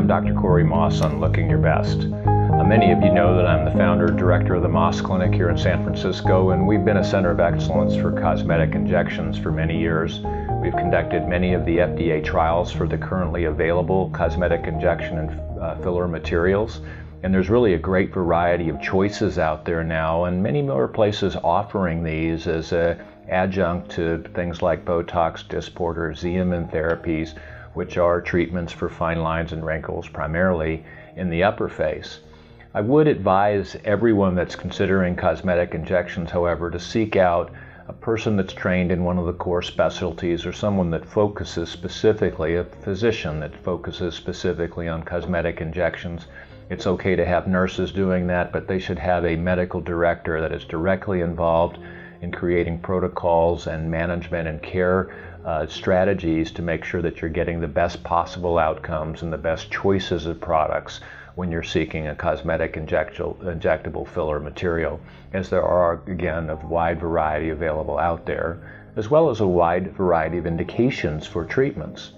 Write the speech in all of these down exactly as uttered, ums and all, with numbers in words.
Doctor Corey Moss on Looking Your Best. Uh, many of you know that I'm the founder and director of the Moss Clinic here in San Francisco, and we've been a center of excellence for cosmetic injections for many years. We've conducted many of the F D A trials for the currently available cosmetic injection and uh, filler materials. And there's really a great variety of choices out there now, and many more places offering these as an adjunct to things like Botox, Dysport, or Xeomin therapies, which are treatments for fine lines and wrinkles primarily in the upper face. I would advise everyone that's considering cosmetic injections, however, to seek out a person that's trained in one of the core specialties, or someone that focuses specifically, a physician that focuses specifically on cosmetic injections. It's okay to have nurses doing that, but they should have a medical director that is directly involved in creating protocols and management and care uh, strategies to make sure that you're getting the best possible outcomes and the best choices of products when you're seeking a cosmetic injectable, injectable filler material, as there are, again, a wide variety available out there, as well as a wide variety of indications for treatments.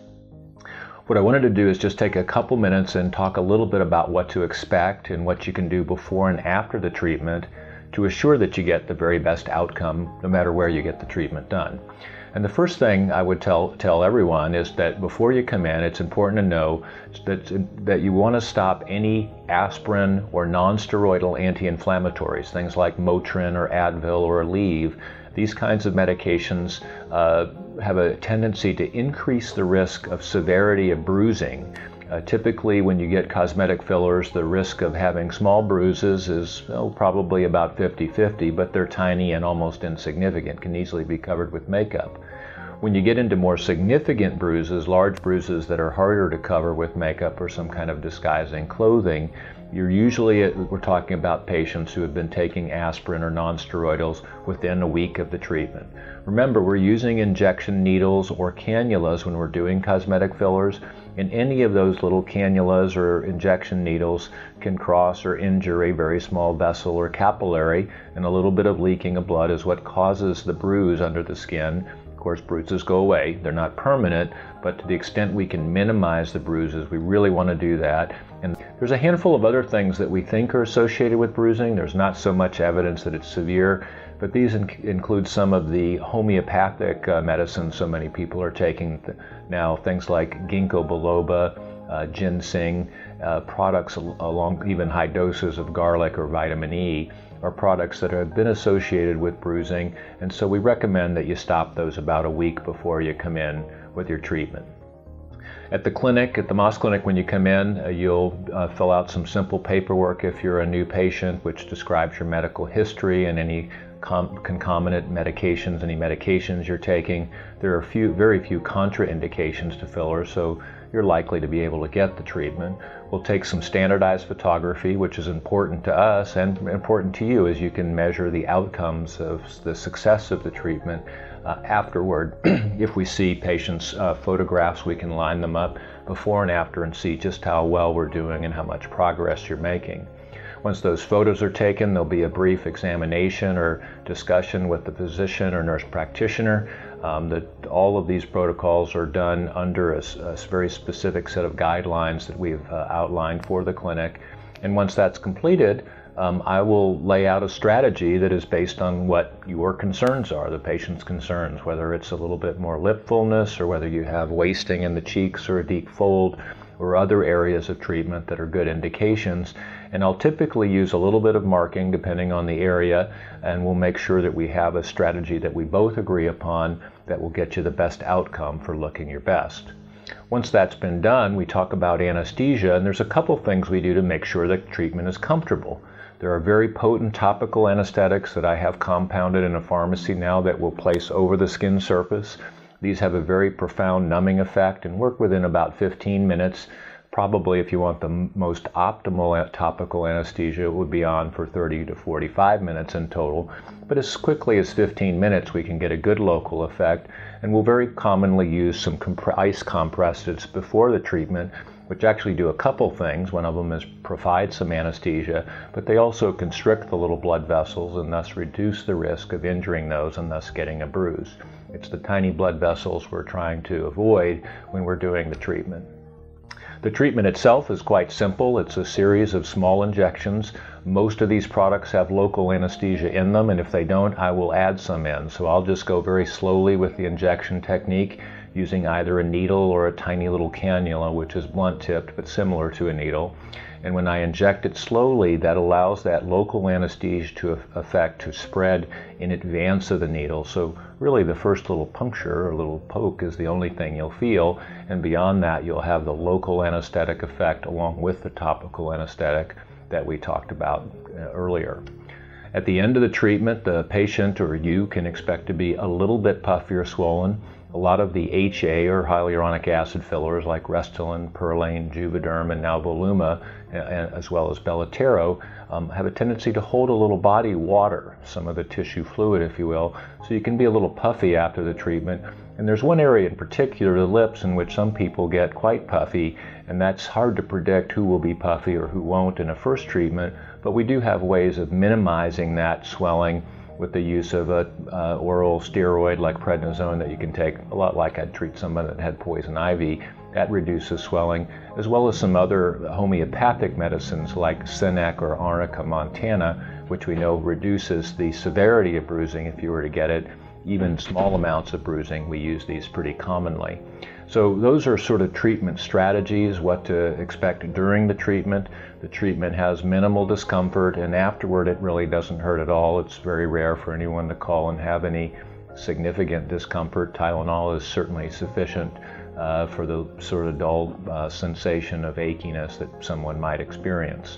What I wanted to do is just take a couple minutes and talk a little bit about what to expect and what you can do before and after the treatment to assure that you get the very best outcome no matter where you get the treatment done. And the first thing I would tell tell everyone is that before you come in, it's important to know that, that you want to stop any aspirin or non-steroidal anti-inflammatories, things like Motrin or Advil or Aleve. These kinds of medications uh, have a tendency to increase the risk of severity of bruising. Uh, typically, when you get cosmetic fillers, the risk of having small bruises is oh, probably about fifty fifty, but they're tiny and almost insignificant, can easily be covered with makeup. When you get into more significant bruises, large bruises that are harder to cover with makeup or some kind of disguising clothing, you're usually, we're talking about patients who have been taking aspirin or non-steroidals within a week of the treatment. Remember, we're using injection needles or cannulas when we're doing cosmetic fillers, and any of those little cannulas or injection needles can cross or injure a very small vessel or capillary, and a little bit of leaking of blood is what causes the bruise under the skin. Of course, bruises go away. They're not permanent, but to the extent we can minimize the bruises, we really want to do that. And there's a handful of other things that we think are associated with bruising. There's not so much evidence that it's severe, but these in include some of the homeopathic uh, medicines so many people are taking th now, things like ginkgo biloba, uh, ginseng, uh, products al along even high doses of garlic or vitamin E are products that have been associated with bruising, and so we recommend that you stop those about a week before you come in with your treatment. At the clinic, at the Moss Clinic, when you come in, uh, you'll uh, fill out some simple paperwork if you're a new patient, which describes your medical history and any concomitant medications, any medications you're taking. There are few, very few contraindications to fillers, so you're likely to be able to get the treatment. We'll take some standardized photography, which is important to us and important to you, as you can measure the outcomes of the success of the treatment uh, afterward. If we see patients' uh, photographs, we can line them up before and after and see just how well we're doing and how much progress you're making. Once those photos are taken, there'll be a brief examination or discussion with the physician or nurse practitioner. Um, that all of these protocols are done under a, a very specific set of guidelines that we've uh, outlined for the clinic. And once that's completed, um, I will lay out a strategy that is based on what your concerns are, the patient's concerns, whether it's a little bit more lip fullness, or whether you have wasting in the cheeks or a deep fold, or other areas of treatment that are good indications. And I'll typically use a little bit of marking depending on the area, and we'll make sure that we have a strategy that we both agree upon that will get you the best outcome for looking your best. Once that's been done, we talk about anesthesia, and there's a couple things we do to make sure that treatment is comfortable. There are very potent topical anesthetics that I have compounded in a pharmacy now that we'll place over the skin surface. These have a very profound numbing effect and work within about fifteen minutes. Probably, if you want the most optimal topical anesthesia, it would be on for thirty to forty-five minutes in total. But as quickly as fifteen minutes, we can get a good local effect, and we'll very commonly use some comp ice compresses before the treatment, which actually do a couple things. One of them is provide some anesthesia, but they also constrict the little blood vessels and thus reduce the risk of injuring those and thus getting a bruise. It's the tiny blood vessels we're trying to avoid when we're doing the treatment. The treatment itself is quite simple. It's a series of small injections. Most of these products have local anesthesia in them, and if they don't, I will add some in. So I'll just go very slowly with the injection technique, using either a needle or a tiny little cannula, which is blunt-tipped but similar to a needle. And when I inject it slowly, that allows that local anesthesia to effect to spread in advance of the needle. So really the first little puncture or little poke is the only thing you'll feel, and beyond that you'll have the local anesthetic effect along with the topical anesthetic that we talked about earlier. At the end of the treatment, the patient or you can expect to be a little bit puffy or swollen. A lot of the H A or hyaluronic acid fillers like Restylane, Perlane, Juvederm, and now Voluma, as well as Belotero, um, have a tendency to hold a little body water, some of the tissue fluid, if you will, so you can be a little puffy after the treatment. And there's one area in particular, the lips, in which some people get quite puffy, and that's hard to predict who will be puffy or who won't in a first treatment, but we do have ways of minimizing that swelling with the use of a uh, oral steroid like prednisone that you can take, a lot like I'd treat someone that had poison ivy. That reduces swelling, as well as some other homeopathic medicines like Senec or Arnica montana, which we know reduces the severity of bruising if you were to get it. Even small amounts of bruising, we use these pretty commonly. So those are sort of treatment strategies, what to expect during the treatment. The treatment has minimal discomfort, and afterward it really doesn't hurt at all. It's very rare for anyone to call and have any significant discomfort. Tylenol is certainly sufficient uh, for the sort of dull uh, sensation of achiness that someone might experience.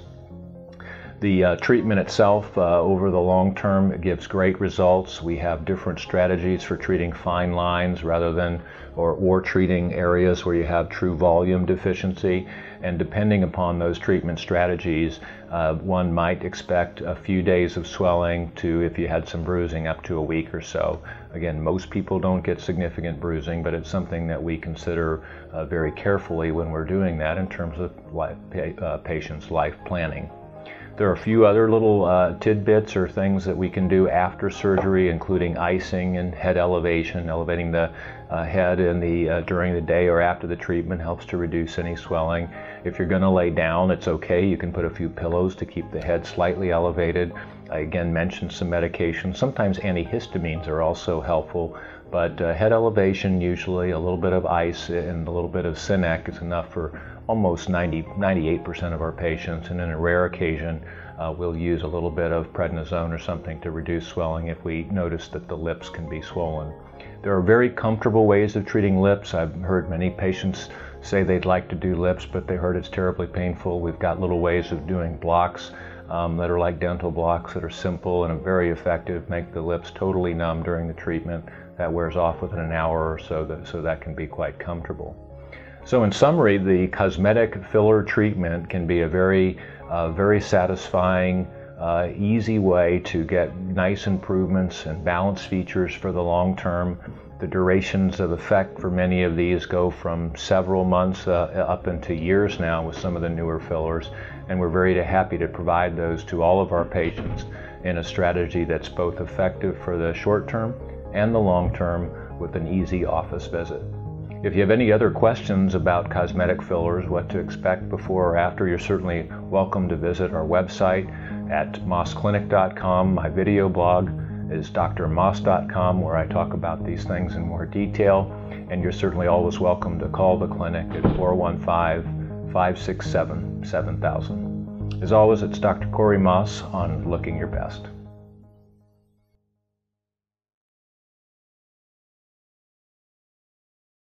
The uh, treatment itself uh, over the long term gives great results. We have different strategies for treating fine lines rather than or, or treating areas where you have true volume deficiency. And depending upon those treatment strategies, uh, one might expect a few days of swelling to, if you had some bruising, up to a week or so. Again, most people don't get significant bruising, but it's something that we consider uh, very carefully when we're doing that in terms of life, uh, patient's life planning. There are a few other little uh, tidbits or things that we can do after surgery, including icing and head elevation. Elevating the uh, head in the uh, during the day or after the treatment helps to reduce any swelling. If you're going to lay down, it's okay. You can put a few pillows to keep the head slightly elevated. I again mentioned some medications. Sometimes antihistamines are also helpful, but uh, head elevation, usually a little bit of ice and a little bit of Senec is enough for almost ninety, ninety-eight percent of our patients, and in a rare occasion uh, we'll use a little bit of prednisone or something to reduce swelling if we notice that the lips can be swollen. There are very comfortable ways of treating lips. I've heard many patients say they'd like to do lips, but they heard it's terribly painful. We've got little ways of doing blocks um, that are like dental blocks that are simple and very effective, make the lips totally numb during the treatment. That wears off within an hour or so, that, so that can be quite comfortable. So in summary, the cosmetic filler treatment can be a very, uh, very satisfying, uh, easy way to get nice improvements and balanced features for the long term. The durations of effect for many of these go from several months uh, up into years now with some of the newer fillers, and we're very happy to provide those to all of our patients in a strategy that's both effective for the short term and the long term with an easy office visit. If you have any other questions about cosmetic fillers, what to expect before or after, you're certainly welcome to visit our website at moss clinic dot com. My video blog is d r moss dot com, where I talk about these things in more detail. And you're certainly always welcome to call the clinic at four one five, five six seven, seven thousand. As always, it's Doctor Corey Moss on Looking Your Best.